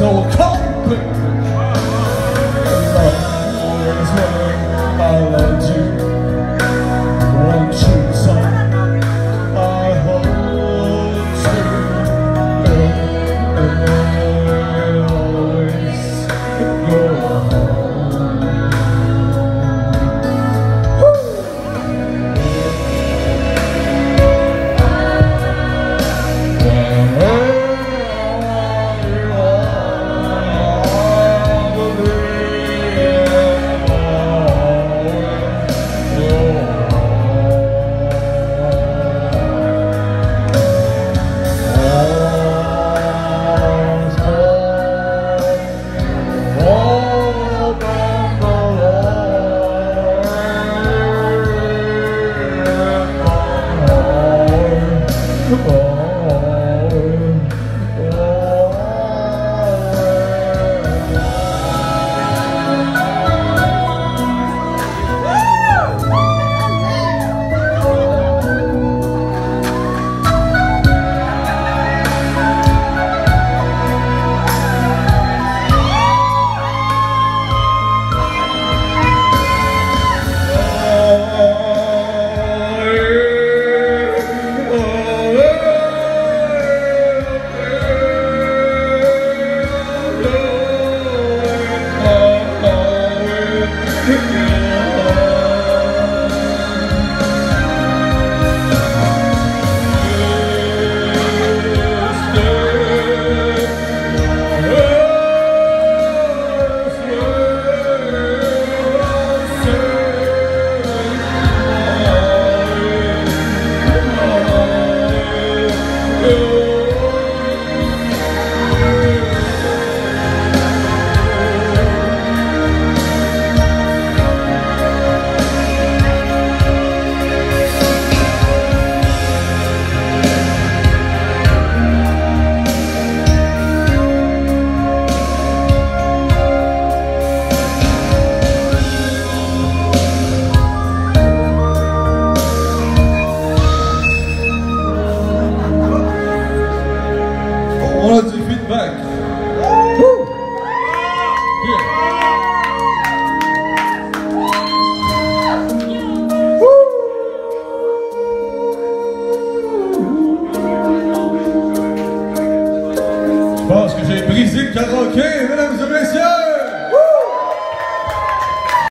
so complete. Always when I loved you, won't you, son? I hold you, and always go home. On a du feedback. Woo! Yeah. Woo! Je pense que j'ai brisé le karaoké, mesdames et